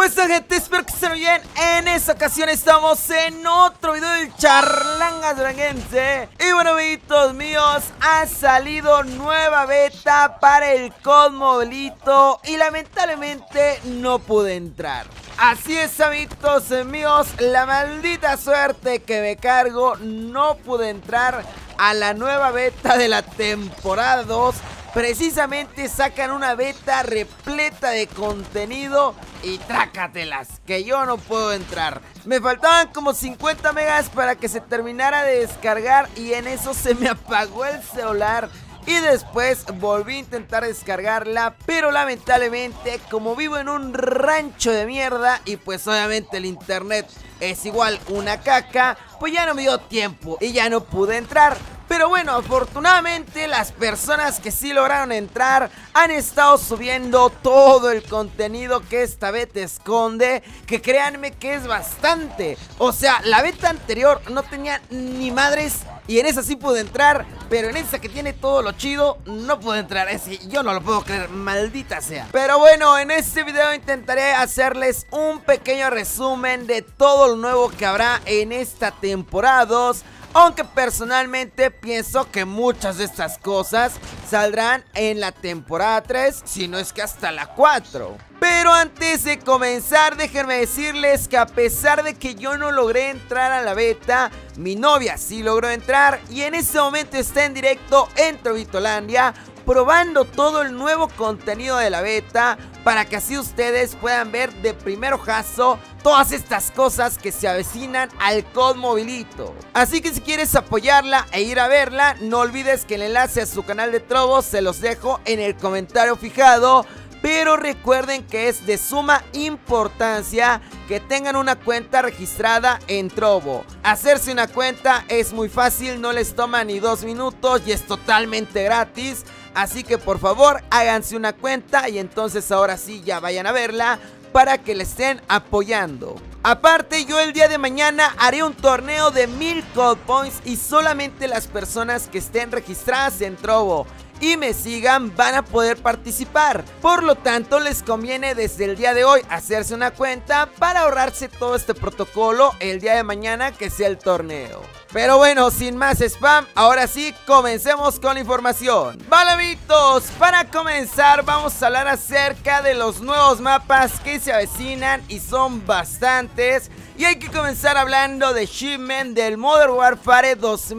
Pues gente, espero que estén bien. En esta ocasión estamos en otro video del Charlangas Duranguense. Y bueno, amiguitos míos, ha salido nueva beta para el Cosmobolito y lamentablemente no pude entrar. Así es, amiguitos míos, la maldita suerte que me cargo, no pude entrar a la nueva beta de la temporada 2. Precisamente sacan una beta repleta de contenido y trácatelas, que yo no puedo entrar. Me faltaban como 50 megas para que se terminara de descargar y en eso se me apagó el celular. Y después volví a intentar descargarla, pero lamentablemente como vivo en un rancho de mierda y pues obviamente el internet es igual una caca, pues ya no me dio tiempo y ya no pude entrar. Pero bueno, afortunadamente las personas que sí lograron entrar han estado subiendo todo el contenido que esta beta esconde, que créanme que es bastante. O sea, la beta anterior no tenía ni madres y en esa sí pude entrar, pero en esa que tiene todo lo chido no pude entrar. Yo no lo puedo creer, maldita sea. Pero bueno, en este video intentaré hacerles un pequeño resumen de todo lo nuevo que habrá en esta temporada 2. Aunque personalmente pienso que muchas de estas cosas saldrán en la temporada 3, si no es que hasta la 4. Pero antes de comenzar, déjenme decirles que a pesar de que yo no logré entrar a la beta, mi novia sí logró entrar y en este momento está en directo en Trovitolandia, probando todo el nuevo contenido de la beta, para que así ustedes puedan ver de primer ojazo todas estas cosas que se avecinan al Cosmobolito. Así que si quieres apoyarla e ir a verla, no olvides que el enlace a su canal de Trovo se los dejo en el comentario fijado. Pero recuerden que es de suma importancia que tengan una cuenta registrada en Trovo. Hacerse una cuenta es muy fácil, no les toma ni 2 minutos y es totalmente gratis. Así que por favor háganse una cuenta y entonces ahora sí ya vayan a verla para que le estén apoyando. Aparte, yo el día de mañana haré un torneo de 1000 Code Points y solamente las personas que estén registradas en Trovo y me sigan van a poder participar. Por lo tanto, les conviene desde el día de hoy hacerse una cuenta para ahorrarse todo este protocolo el día de mañana que sea el torneo. Pero bueno, sin más spam, ahora sí, comencemos con la información. Vale, amiguitos, para comenzar vamos a hablar acerca de los nuevos mapas que se avecinan y son bastantes. Y hay que comenzar hablando de Shipment del Modern Warfare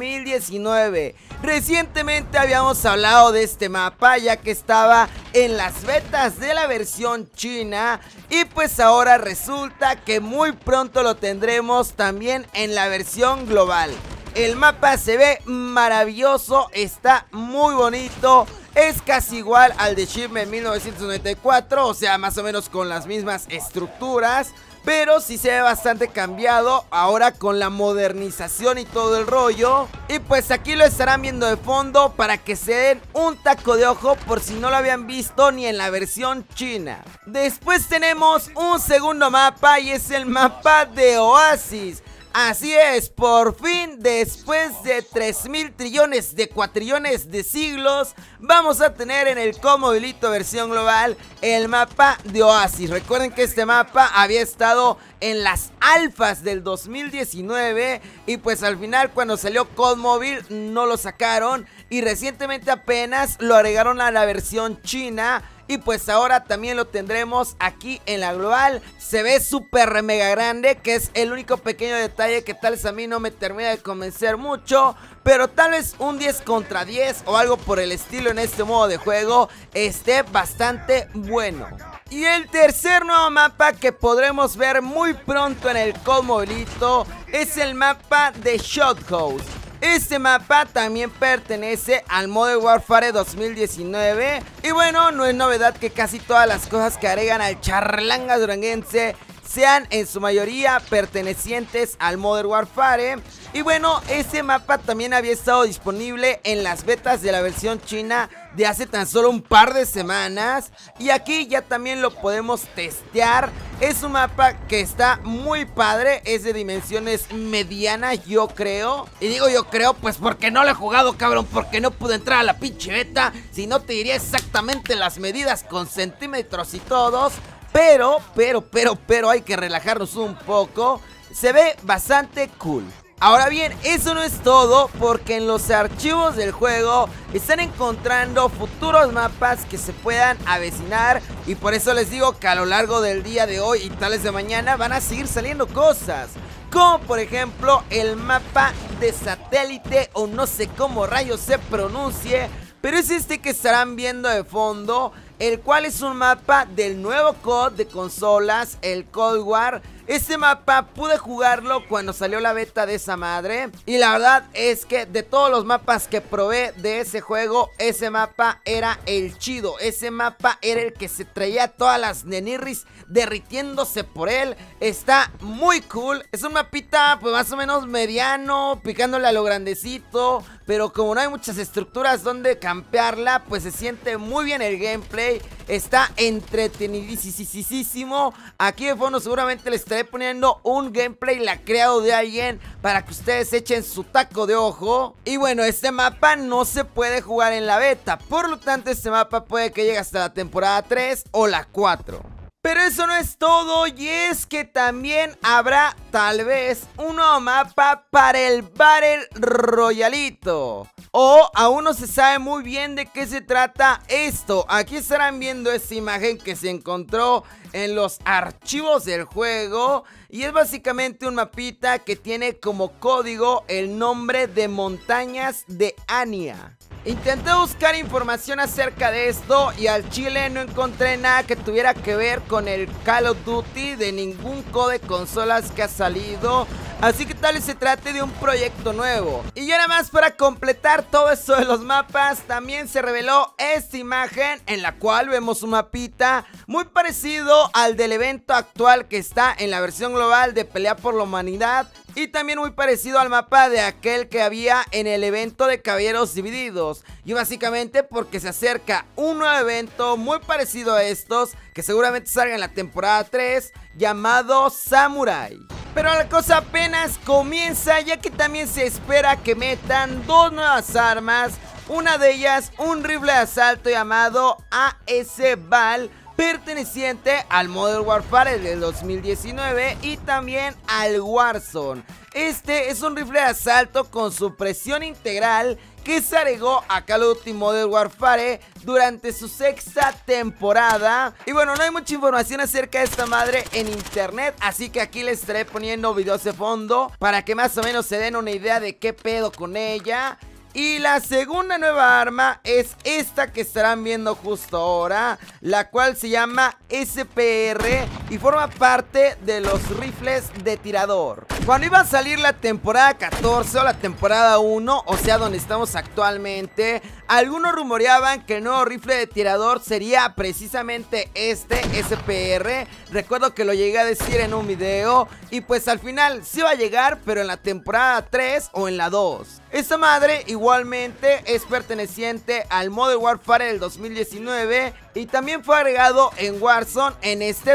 2019. Recientemente habíamos hablado de este mapa ya que estaba en las betas de la versión china y pues ahora resulta que muy pronto lo tendremos también en la versión global. El mapa se ve maravilloso, está muy bonito, es casi igual al de Shipment 1994, o sea, más o menos con las mismas estructuras. Pero sí se ve bastante cambiado ahora con la modernización y todo el rollo. Y pues aquí lo estarán viendo de fondo para que se den un taco de ojo por si no lo habían visto ni en la versión china. Después tenemos un segundo mapa y es el mapa de Oasis. Así es, por fin, después de 3000 trillones de cuatrillones de siglos, vamos a tener en el Cosmobolito versión global el mapa de Oasis. Recuerden que este mapa había estado en las alfas del 2019 y pues al final cuando salió Cosmobil no lo sacaron y recientemente apenas lo agregaron a la versión china. Y pues ahora también lo tendremos aquí en la global. Se ve súper mega grande, que es el único pequeño detalle que tal vez a mí no me termina de convencer mucho. Pero tal vez un 10 contra 10 o algo por el estilo en este modo de juego esté bastante bueno. Y el tercer nuevo mapa que podremos ver muy pronto en el Cosmobolito es el mapa de Shothouse. Este mapa también pertenece al Modern Warfare 2019 y bueno, no es novedad que casi todas las cosas que agregan al Charlangas Duranguense sean en su mayoría pertenecientes al Modern Warfare. Y bueno, ese mapa también había estado disponible en las betas de la versión china de hace tan solo un par de semanas y aquí ya también lo podemos testear. Es un mapa que está muy padre, es de dimensiones medianas, yo creo. Y digo yo creo pues porque no lo he jugado, cabrón, porque no pude entrar a la pinche beta. Si no te diría exactamente las medidas con centímetros y todos. pero hay que relajarnos un poco. Se ve bastante cool. Ahora bien, eso no es todo, porque en los archivos del juego están encontrando futuros mapas que se puedan avecinar. Y por eso les digo que a lo largo del día de hoy y tales de mañana van a seguir saliendo cosas, como por ejemplo el mapa de satélite, o no sé cómo rayos se pronuncie, pero es este que estarán viendo de fondo, el cual es un mapa del nuevo COD de consolas, el Cold War. Este mapa pude jugarlo cuando salió la beta de esa madre, y la verdad es que de todos los mapas que probé de ese juego, ese mapa era el chido. Ese mapa era el que se traía todas las nenirris derritiéndose por él. Está muy cool. Es un mapita pues más o menos mediano, picándole a lo grandecito, pero como no hay muchas estructuras donde campearla, pues se siente muy bien el gameplay. Está entretenidísimo. Aquí de fondo seguramente les estaré poniendo un gameplay lacreado de alguien para que ustedes echen su taco de ojo. Y bueno, este mapa no se puede jugar en la beta, por lo tanto este mapa puede que llegue hasta la temporada 3 o la 4. Pero eso no es todo, y es que también habrá tal vez un nuevo mapa para el Battle Royalito. O aún no se sabe muy bien de qué se trata esto. Aquí estarán viendo esta imagen que se encontró en los archivos del juego, y es básicamente un mapita que tiene como código el nombre de Montañas de Ania. Intenté buscar información acerca de esto y al chile no encontré nada que tuviera que ver con el Call of Duty de ningún COD de consolas que ha salido. Así que tal vez se trate de un proyecto nuevo. Y ya nada más para completar todo esto de los mapas, también se reveló esta imagen en la cual vemos un mapita muy parecido al del evento actual que está en la versión global de Pelea por la Humanidad, y también muy parecido al mapa de aquel que había en el evento de Caballeros Divididos. Y básicamente porque se acerca un nuevo evento muy parecido a estos, que seguramente salga en la temporada 3, llamado Samurai. Pero la cosa apenas comienza, ya que también se espera que metan dos nuevas armas. Una de ellas, un rifle de asalto llamado AS-BAL, perteneciente al Modern Warfare del 2019 y también al Warzone. Este es un rifle de asalto con supresión integral que se agregó a Call of Duty Modern Warfare durante su sexta temporada. Y bueno, no hay mucha información acerca de esta madre en internet, así que aquí les estaré poniendo videos de fondo para que más o menos se den una idea de qué pedo con ella. Y la segunda nueva arma es esta que estarán viendo justo ahora, la cual se llama SPR y forma parte de los rifles de tirador. Cuando iba a salir la temporada 14 o la temporada 1, o sea donde estamos actualmente, algunos rumoreaban que el nuevo rifle de tirador sería precisamente este SPR. Recuerdo que lo llegué a decir en un video, y pues al final sí va a llegar, pero en la temporada 3 o en la 2. Esta madre igualmente es perteneciente al Modern Warfare del 2019 y también fue agregado en Warzone en este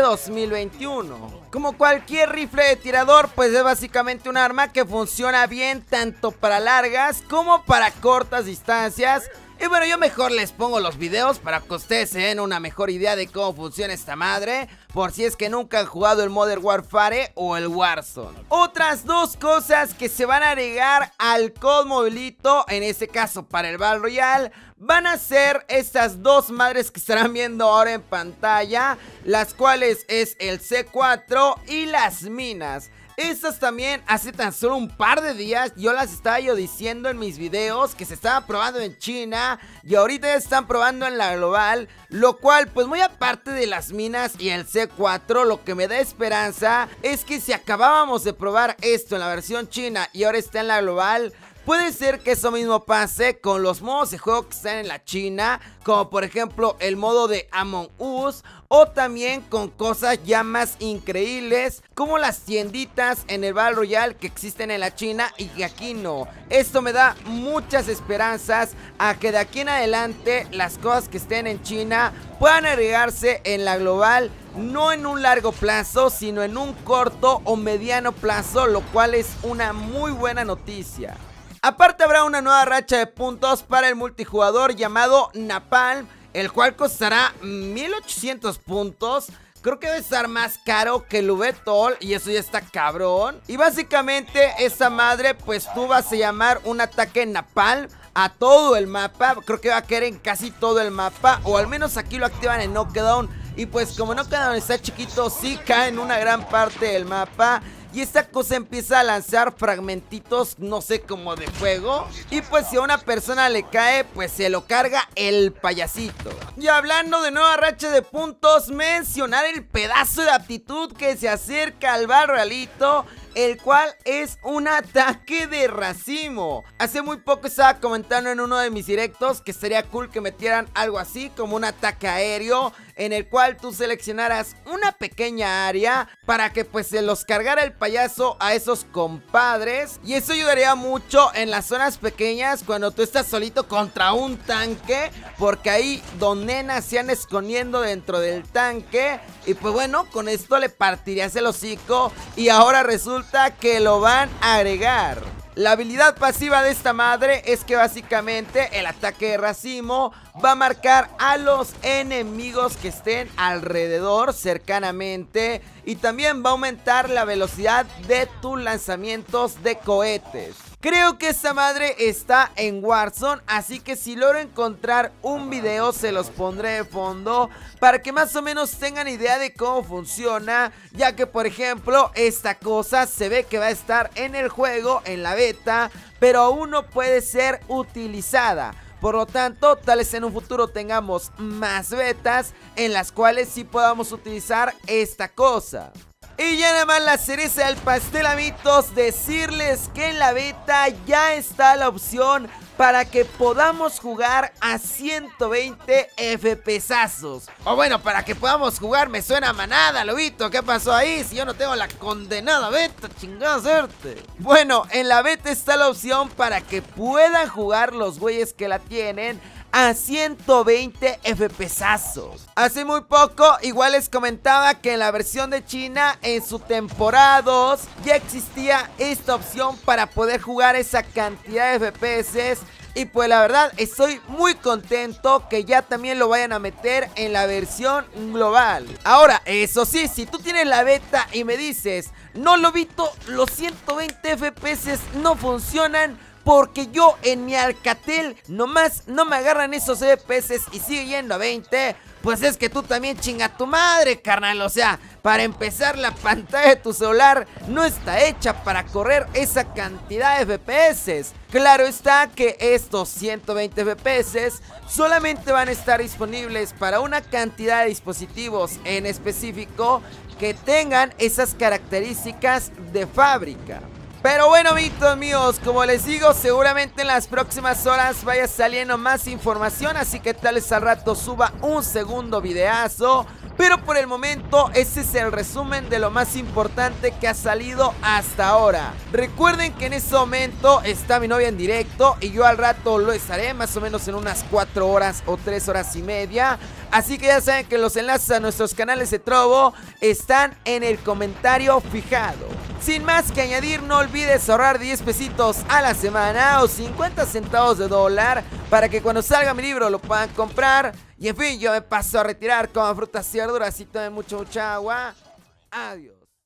2021. Como cualquier rifle de tirador, pues es básicamente un arma que funciona bien tanto para largas como para cortas distancias. Y bueno, yo mejor les pongo los videos para que ustedes se den una mejor idea de cómo funciona esta madre, por si es que nunca han jugado el Modern Warfare o el Warzone. Otras dos cosas que se van a agregar al COD Mobilito, en este caso para el Battle Royale, van a ser estas dos madres que estarán viendo ahora en pantalla, las cuales es el C4 y las minas. Estas también hace tan solo un par de días yo las estaba diciendo en mis videos que se estaban probando en China y ahorita ya están probando en la global, lo cual pues muy aparte de las minas y el C4, lo que me da esperanza es que si acabábamos de probar esto en la versión china y ahora está en la global, puede ser que eso mismo pase con los modos de juego que están en la China, como por ejemplo el modo de Among Us, o también con cosas ya más increíbles como las tienditas en el Battle Royale que existen en la China y que aquí no. Esto me da muchas esperanzas a que de aquí en adelante las cosas que estén en China puedan agregarse en la global, no en un largo plazo, sino en un corto o mediano plazo, lo cual es una muy buena noticia. Aparte habrá una nueva racha de puntos para el multijugador llamado Napalm, el cual costará 1800 puntos, creo que debe estar más caro que el Yveltal, y eso ya está cabrón. Y básicamente esta madre, pues tú vas a llamar un ataque napalm a todo el mapa. Creo que va a caer en casi todo el mapa, o al menos aquí lo activan en Knockdown. Y pues como Knockdown está chiquito, sí cae en una gran parte del mapa. Y esta cosa empieza a lanzar fragmentitos, no sé, como de fuego. Y pues si a una persona le cae, pues se lo carga el payasito. Y hablando de nueva racha de puntos, mencionar el pedazo de aptitud que se acerca al Barralito, el cual es un ataque de racimo. Hace muy poco estaba comentando en uno de mis directos que sería cool que metieran algo así como un ataque aéreo, en el cual tú seleccionaras una pequeña área para que pues se los cargara el payaso a esos compadres. Y eso ayudaría mucho en las zonas pequeñas cuando tú estás solito contra un tanque, porque ahí Don Nena se anda escondiendo dentro del tanque. Y pues bueno, con esto le partirías el hocico, y ahora resulta que lo van a agregar. La habilidad pasiva de esta madre es que básicamente el ataque de racimo va a marcar a los enemigos que estén alrededor cercanamente, y también va a aumentar la velocidad de tus lanzamientos de cohetes. Creo que esta madre está en Warzone, así que si logro encontrar un video se los pondré de fondo para que más o menos tengan idea de cómo funciona, ya que por ejemplo esta cosa se ve que va a estar en el juego, en la beta, pero aún no puede ser utilizada. Por lo tanto, tal vez en un futuro tengamos más betas en las cuales sí podamos utilizar esta cosa. Y ya nada más la cereza del pastel, amigos, decirles que en la beta ya está la opción para que podamos jugar a 120 FPSazos. O bueno, para que podamos jugar, me suena a manada, lobito. ¿Qué pasó ahí? Si yo no tengo la condenada beta, chingada suerte. Bueno, en la beta está la opción para que puedan jugar los güeyes que la tienen a 120 FPSazos. Hace muy poco igual les comentaba que en la versión de China, en su temporada 2, ya existía esta opción para poder jugar esa cantidad de FPS. Y pues la verdad estoy muy contento que ya también lo vayan a meter en la versión global. Ahora, eso sí, si tú tienes la beta y me dices, no lobito, los 120 FPS no funcionan porque yo en mi Alcatel nomás no me agarran esos FPS y sigue yendo a 20, pues es que tú también chinga tu madre, carnal. O sea, para empezar, la pantalla de tu celular no está hecha para correr esa cantidad de FPS. Claro está que estos 120 FPS solamente van a estar disponibles para una cantidad de dispositivos en específico que tengan esas características de fábrica. Pero bueno, amiguitos míos, como les digo, seguramente en las próximas horas vaya saliendo más información, así que tal vez al rato suba un segundo videazo. Pero por el momento ese es el resumen de lo más importante que ha salido hasta ahora. Recuerden que en este momento está mi novia en directo y yo al rato lo estaré más o menos en unas 4 horas o 3 horas y media. Así que ya saben que los enlaces a nuestros canales de Trovo están en el comentario fijado. Sin más que añadir, no olvides ahorrar 10 pesitos a la semana o 50 centavos de dólar para que cuando salga mi libro lo puedan comprar. Y en fin, yo me paso a retirar, coman frutas y verduras y tomen mucha agua. Adiós.